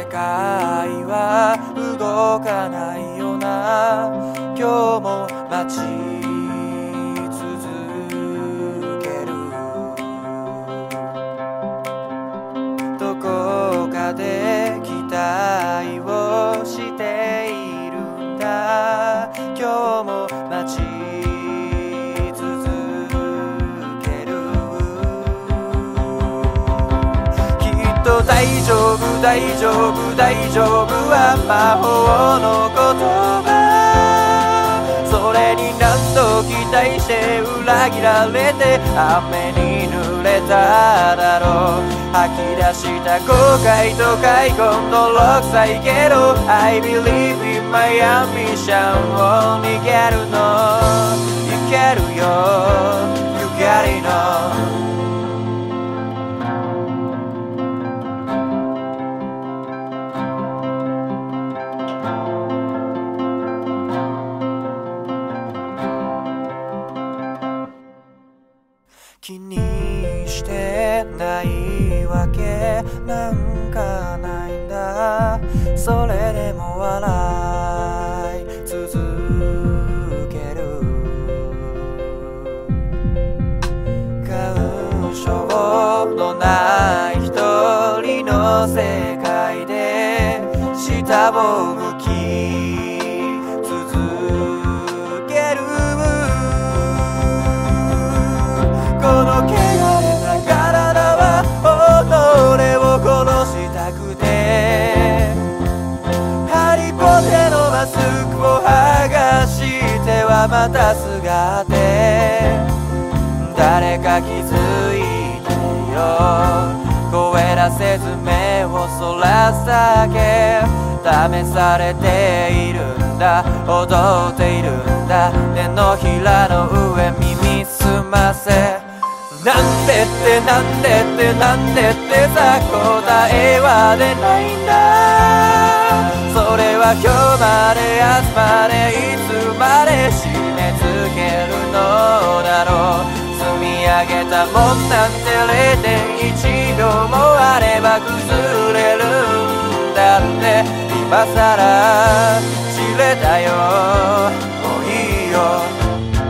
界は動かないよな。今日も待ち続ける。どこかで期待をしているんだ。今日も待ち続ける。きっと大丈夫大丈夫大丈夫は魔法の言葉。それに何度期待して裏切られて雨に濡れただろう。吐き出した後悔と悔恨泥臭いけど I believe in my ambition を逃げるのいけるよ You got it all。気にしてないわけなんかないんだ。それでも笑い続ける。感傷のない一人の世界で下を向きこの汚れた体は己を殺したくてハリポテのマスクを剥がしてはまたすがって誰か気づいてよ声らせず目をそらすだけ試されているんだ踊っているんだ手のひらの上耳すませなんでってなんでってなんでってさ答えは出ないんだ。それは今日まで明日までいつまで締め付けるのだろう。積み上げたもんなんて 0.1 秒もあれば崩れるんだって今さら知れたよもういいよ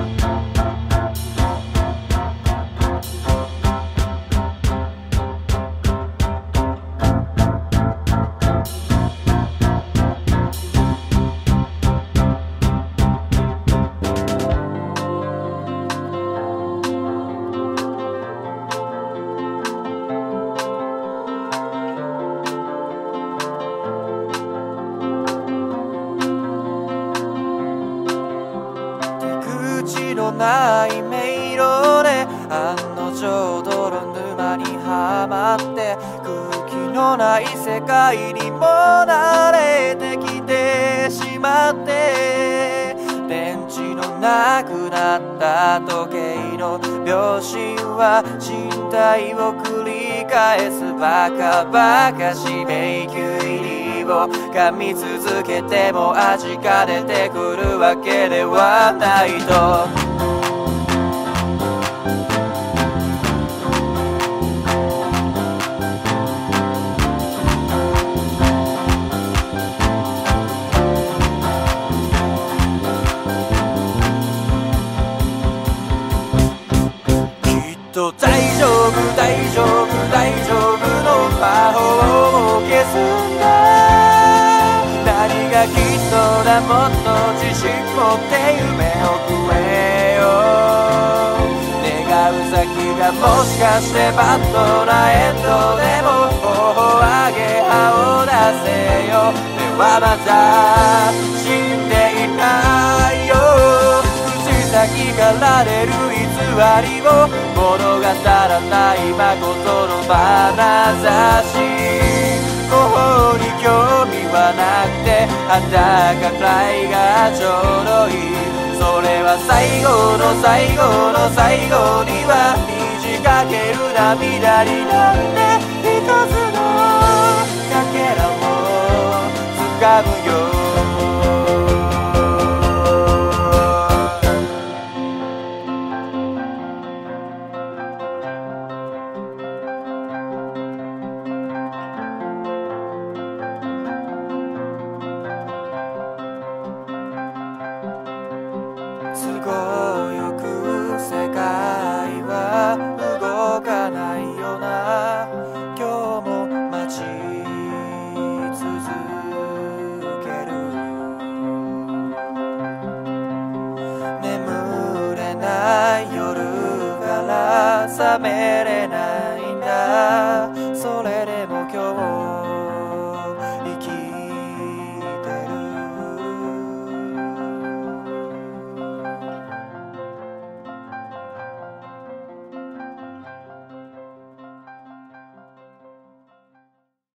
のない迷路で案の定泥沼にはまって空気のない世界にも慣れてきてしまって電池のなくなった時計の秒針は身体を繰り返すバカバカし迷宮入りを噛み続けても味が出てくるわけではないと大丈夫大丈夫大丈夫の魔法を消すんだ何がきっとだもっと自信持って夢を食えよ願う先がもしかしてバッドなエンドでも頬上げ歯を出せよではまた死んでいないよ口先から出る偽りを物語らない誠の眼差し模倣に興味はなくて裸くらいがちょうどいいそれは最後の最後の最後には虹かける涙になって一つのかけらを掴むよめれ